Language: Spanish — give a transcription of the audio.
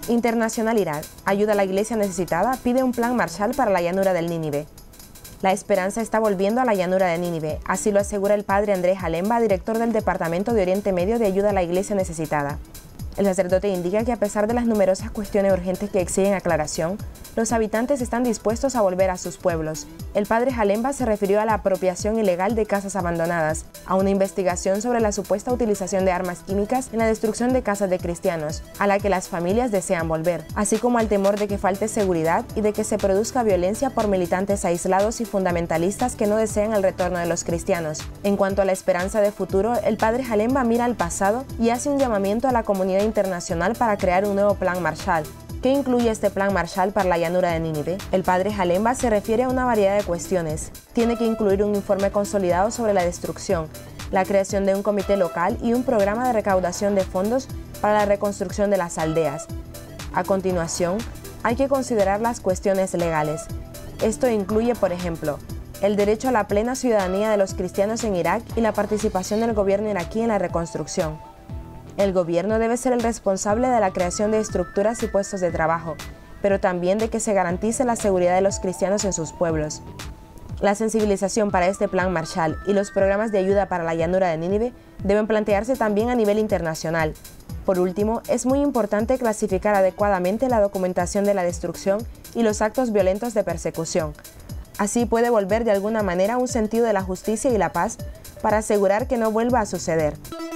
Internacional Irak, ayuda a la iglesia necesitada, pide un plan Marshall para la llanura del Nínive. La esperanza está volviendo a la llanura de Nínive, así lo asegura el padre Andrés Jalemba, director del Departamento de Oriente Medio de Ayuda a la Iglesia Necesitada. El sacerdote indica que a pesar de las numerosas cuestiones urgentes que exigen aclaración, los habitantes están dispuestos a volver a sus pueblos. El padre Jalemba se refirió a la apropiación ilegal de casas abandonadas, a una investigación sobre la supuesta utilización de armas químicas en la destrucción de casas de cristianos, a la que las familias desean volver, así como al temor de que falte seguridad y de que se produzca violencia por militantes aislados y fundamentalistas que no desean el retorno de los cristianos. En cuanto a la esperanza de futuro, el padre Jalemba mira al pasado y hace un llamamiento a la comunidad internacional para crear un nuevo plan Marshall. ¿Qué incluye este plan Marshall para la llanura de Nínive? El padre Jalemba se refiere a una variedad de cuestiones. Tiene que incluir un informe consolidado sobre la destrucción, la creación de un comité local y un programa de recaudación de fondos para la reconstrucción de las aldeas. A continuación, hay que considerar las cuestiones legales. Esto incluye, por ejemplo, el derecho a la plena ciudadanía de los cristianos en Irak y la participación del gobierno iraquí en la reconstrucción. El gobierno debe ser el responsable de la creación de estructuras y puestos de trabajo, pero también de que se garantice la seguridad de los cristianos en sus pueblos. La sensibilización para este plan Marshall y los programas de ayuda para la llanura de Nínive deben plantearse también a nivel internacional. Por último, es muy importante clasificar adecuadamente la documentación de la destrucción y los actos violentos de persecución. Así puede volver de alguna manera un sentido de la justicia y la paz para asegurar que no vuelva a suceder.